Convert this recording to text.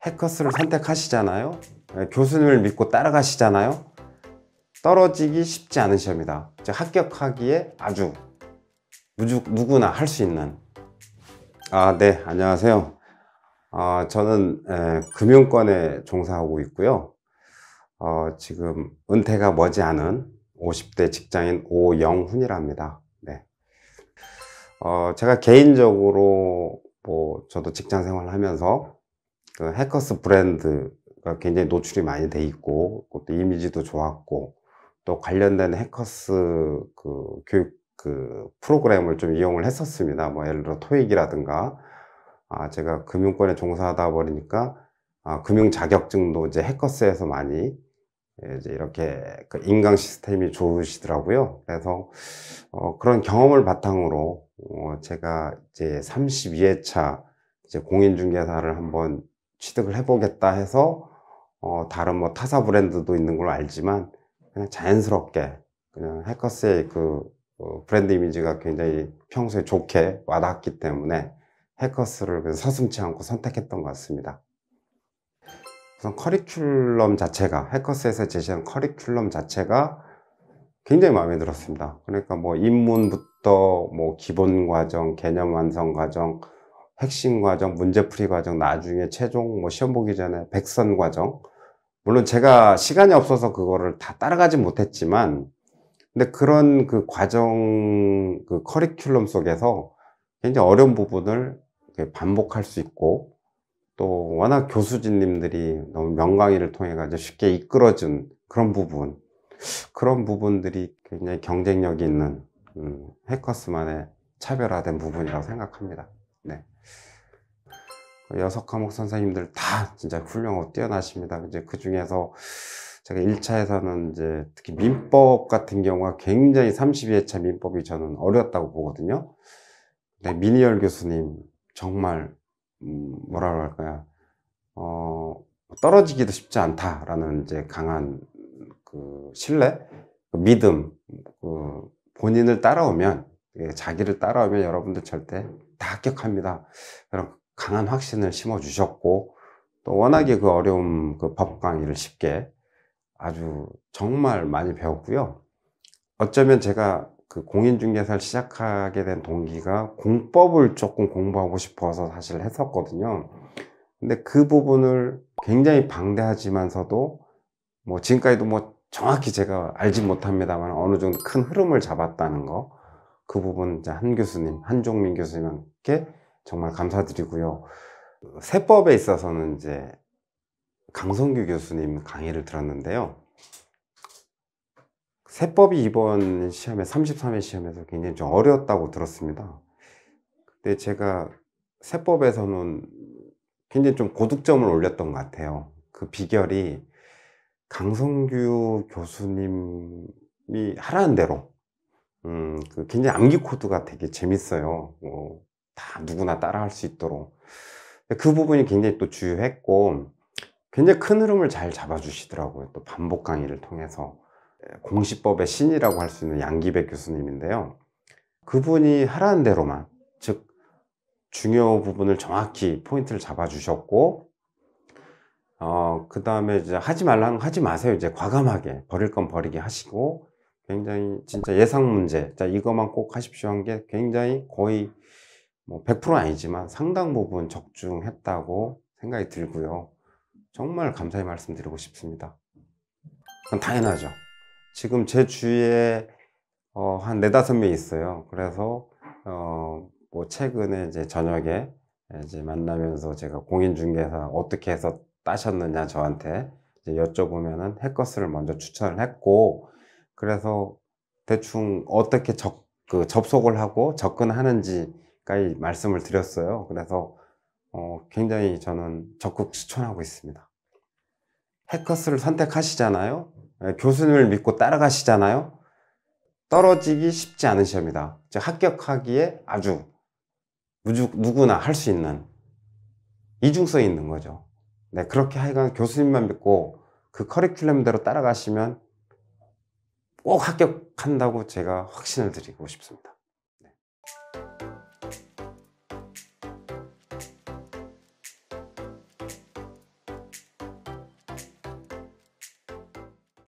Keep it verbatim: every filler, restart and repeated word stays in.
해커스를 선택하시잖아요. 교수님을 믿고 따라가시잖아요. 떨어지기 쉽지 않은 시험이다. 즉 합격하기에 아주 무주, 누구나 할 수 있는. 아, 네, 안녕하세요. 아, 저는 에, 금융권에 종사하고 있고요. 어, 지금 은퇴가 머지않은 오십 대 직장인 오영훈이랍니다. 네. 어, 제가 개인적으로 뭐 저도 직장 생활을 하면서 그 해커스 브랜드가 굉장히 노출이 많이 돼 있고, 또 이미지도 좋았고, 또 관련된 해커스 그 교육 그 프로그램을 좀 이용을 했었습니다. 뭐 예를 들어 토익이라든가, 아 제가 금융권에 종사하다 보니까 아, 금융 자격증도 이제 해커스에서 많이 이제 이렇게 그 인강 시스템이 좋으시더라고요. 그래서 어, 그런 경험을 바탕으로 어, 제가 이제 삼십이 회차 이제 공인중개사를 한번 취득을 해보겠다 해서 어, 다른 뭐 타사 브랜드도 있는 걸로 알지만 그냥 자연스럽게 그냥 해커스의 그 어, 브랜드 이미지가 굉장히 평소에 좋게 와닿았기 때문에 해커스를 서슴지 않고 선택했던 것 같습니다. 우선 커리큘럼 자체가, 해커스에서 제시한 커리큘럼 자체가 굉장히 마음에 들었습니다. 그러니까 뭐 입문부터 뭐 기본 과정, 개념 완성 과정, 핵심 과정, 문제풀이 과정, 나중에 최종 뭐 시험 보기 전에 백선 과정. 물론 제가 시간이 없어서 그거를 다 따라가지 못했지만, 근데 그런 그 과정, 그 커리큘럼 속에서 굉장히 어려운 부분을 반복할 수 있고, 또 워낙 교수진님들이 너무 명강의를 통해 가지고 쉽게 이끌어준 그런 부분, 그런 부분들이 굉장히 경쟁력이 있는 음, 해커스만의 차별화된 부분이라고 생각합니다. 네. 여섯 과목 선생님들 다 진짜 훌륭하고 뛰어나십니다. 이제 그 중에서 제가 일 차에서는 이제 특히 민법 같은 경우가 굉장히 삼십이 회차 민법이 저는 어려웠다고 보거든요. 네, 미니열 교수님 정말 음, 뭐라고 할까요? 어, 떨어지기도 쉽지 않다라는 이제 강한 그 신뢰, 그 믿음, 그 본인을 따라오면, 자기를 따라오면 여러분들 절대 다 합격합니다. 그런 강한 확신을 심어 주셨고, 또 워낙에 그 어려운 그 법 강의를 쉽게 아주 정말 많이 배웠고요. 어쩌면 제가 그 공인중개사를 시작하게 된 동기가 공법을 조금 공부하고 싶어서 사실 했었거든요. 근데 그 부분을 굉장히 방대하지만서도 뭐 지금까지도 뭐 정확히 제가 알지 못합니다만 어느 정도 큰 흐름을 잡았다는 거, 그 부분 이제 한 교수님, 한종민 교수님께 정말 감사드리고요. 세법에 있어서는 이제 강성규 교수님 강의를 들었는데요. 세법이 이번 시험에 삼십삼 회 시험에서 굉장히 좀 어려웠다고 들었습니다. 근데 제가 세법에서는 굉장히 좀 고득점을 올렸던 것 같아요. 그 비결이 강성규 교수님이 하라는 대로 음, 그 굉장히 암기 코드가 되게 재밌어요. 뭐, 다 누구나 따라 할 수 있도록. 그 부분이 굉장히 또 주요했고, 굉장히 큰 흐름을 잘 잡아주시더라고요. 또 반복 강의를 통해서. 공시법의 신이라고 할 수 있는 양기백 교수님인데요. 그분이 하라는 대로만, 즉, 중요 부분을 정확히 포인트를 잡아주셨고, 어, 그 다음에 이제 하지 말라는 거 하지 마세요. 이제 과감하게 버릴 건 버리게 하시고, 굉장히 진짜 예상 문제, 자, 이것만 꼭 하십시오 한 게 굉장히 거의 뭐 백 퍼센트 아니지만 상당 부분 적중했다고 생각이 들고요. 정말 감사의 말씀 드리고 싶습니다. 그건 당연하죠. 지금 제 주위에 어, 한 네다섯 명 있어요. 그래서 어, 뭐 최근에 이제 저녁에 이제 만나면서 제가 공인중개사 어떻게 해서 따셨느냐 저한테 이제 여쭤보면은 해커스를 먼저 추천을 했고, 그래서 대충 어떻게 접, 그 접속을 하고 접근하는지까지 말씀을 드렸어요. 그래서 어, 굉장히 저는 적극 추천하고 있습니다. 해커스를 선택하시잖아요. 교수님을 믿고 따라가시잖아요. 떨어지기 쉽지 않은 시험이다. 즉 합격하기에 아주 무주, 누구나 할 수 있는 이중성이 있는 거죠. 네, 그렇게 하여간 교수님만 믿고 그 커리큘럼대로 따라가시면 꼭 합격한다고 제가 확신을 드리고 싶습니다.